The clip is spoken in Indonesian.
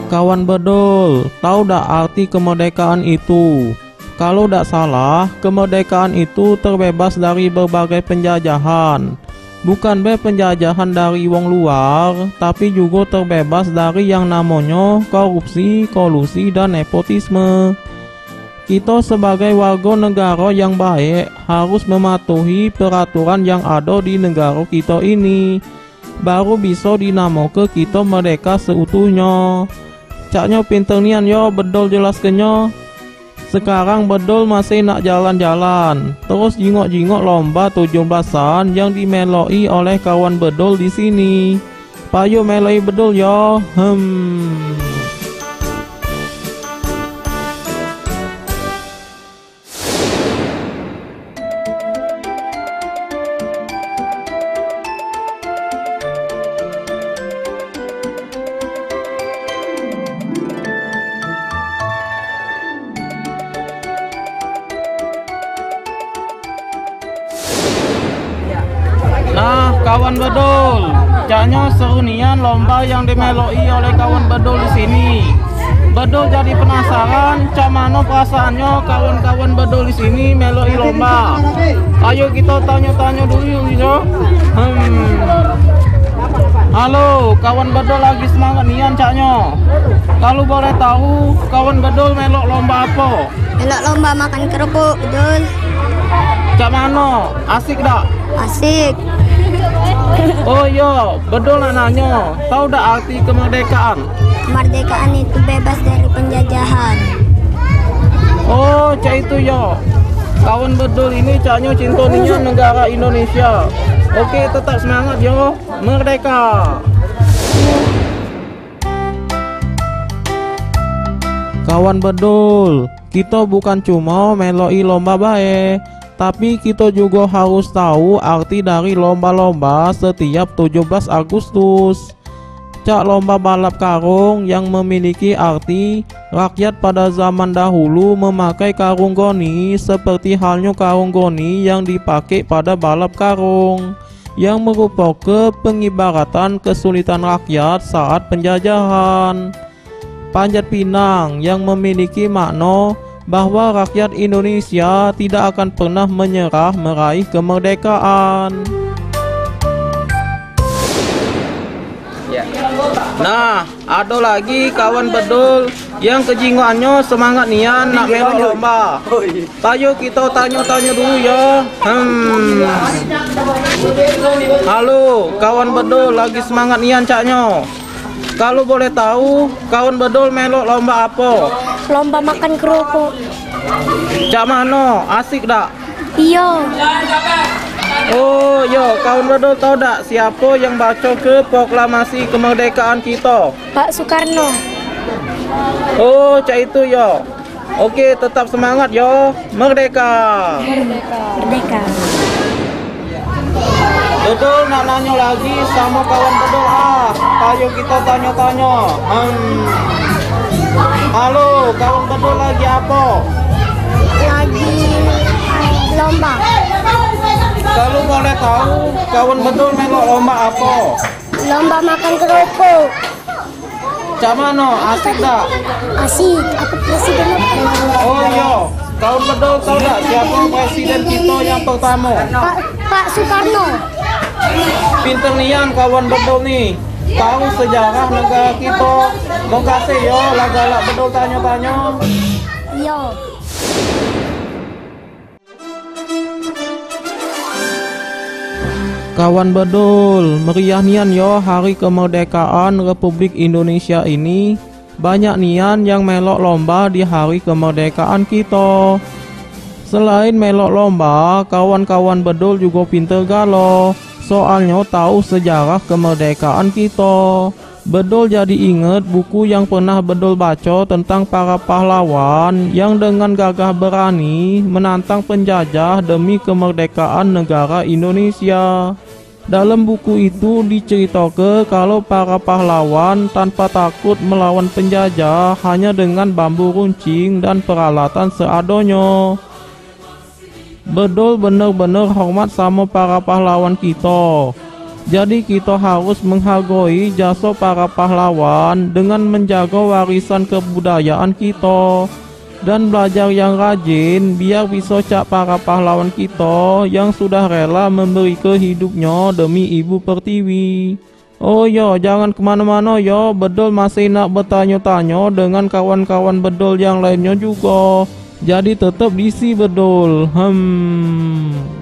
Kawan bedul, tahu dak arti kemerdekaan itu? Kalau dak salah, kemerdekaan itu terbebas dari berbagai penjajahan. Bukan penjajahan dari wong luar, tapi juga terbebas dari yang namanya korupsi, kolusi, dan nepotisme. Kita sebagai warga negara yang baik harus mematuhi peraturan yang ada di negara kita ini. Baru bisa dinamakan kita merdeka seutuhnya. Caknya pinter nian yo, bedol jelaskannya. Sekarang bedol masih nak jalan-jalan, terus jingok-jingok lomba 17-an yang dimeloi oleh kawan bedol di sini. Payo meloi bedol yo. Nah, kawan bedol, caknya seru nian lomba yang dimeloi oleh kawan bedol di sini. Bedol jadi penasaran, cak mano perasaannya kawan-kawan bedol di sini meloi lomba. Ayo kita tanya-tanya dulu yo. Halo, kawan bedol lagi semangat nian caknya. Kalau boleh tahu, kawan bedol melok lomba apa? Melok lomba makan kerupuk, bedul. Cak mano, asik dak? Asik. Oh iya, bedol nak nanya, tahu dak arti kemerdekaan? Kemerdekaan itu bebas dari penjajahan. Oh, cak itu ya. Kawan bedol ini caknya cinta nian negara Indonesia. Oke, tetap semangat yo, merdeka. Kawan bedol, kita bukan cuma meloi lomba bae, tapi kita juga harus tahu arti dari lomba-lomba setiap 17 Agustus. Cak lomba balap karung yang memiliki arti rakyat pada zaman dahulu memakai karung goni seperti halnya karung goni yang dipakai pada balap karung, yang merupakan pengibaratan kesulitan rakyat saat penjajahan. Panjat pinang yang memiliki makna bahwa rakyat Indonesia tidak akan pernah menyerah meraih kemerdekaan. Nah, ada lagi kawan bedol yang kejingoannya semangat nian nak melok lomba. Ayo kita tanya-tanya dulu ya. Halo, kawan bedol lagi semangat nian caknya. Kalau boleh tahu, kawan bedol melok lomba apa? Lomba makan kerupuk. Cak mano, asik dak? Iya. Oh yo, kawan bedol tahu dak siapa yang baca ke proklamasi kemerdekaan kita? Pak Soekarno. Oh, cak itu yo. Oke, tetap semangat yo, merdeka. Merdeka. Bedol nak nanya lagi sama kawan bedol ayo kita tanya-tanya. Halo, kawan bedol lagi apa? Lagi lomba. Kalau boleh tahu, kawan bedol melok lomba apa? Lomba makan kerupuk. Cak mano, asik dak? Asik. Aku presiden apa? Oh iya, kawan bedol tahu dak siapa presiden kita yang pertama? Pak Soekarno. Pinter nian kawan bedol nih, tahu sejarah negara kita. Makasih yo, galak bedol tanya-tanya. Iya. Kawan bedol, meriah nian yo hari kemerdekaan Republik Indonesia ini. Banyak nian yang melok lomba di hari kemerdekaan kita. Selain melok lomba, kawan-kawan bedol juga pinter galau. Soalnya tahu sejarah kemerdekaan kita. Bedol jadi inget buku yang pernah bedol baca tentang para pahlawan yang dengan gagah berani menantang penjajah demi kemerdekaan negara Indonesia. Dalam buku itu diceritakan kalau para pahlawan tanpa takut melawan penjajah hanya dengan bambu runcing dan peralatan seadanya. Bedol bener-bener hormat sama para pahlawan kita. Jadi kita harus menghargai jasa para pahlawan dengan menjaga warisan kebudayaan kita dan belajar yang rajin biar bisa cak para pahlawan kita yang sudah rela memberi hidupnya demi Ibu Pertiwi. Oh ya, jangan kemana-mana ya, Bedul masih nak bertanya-tanya dengan kawan-kawan Bedul yang lainnya juga. Jadi tetap diisi Bedul.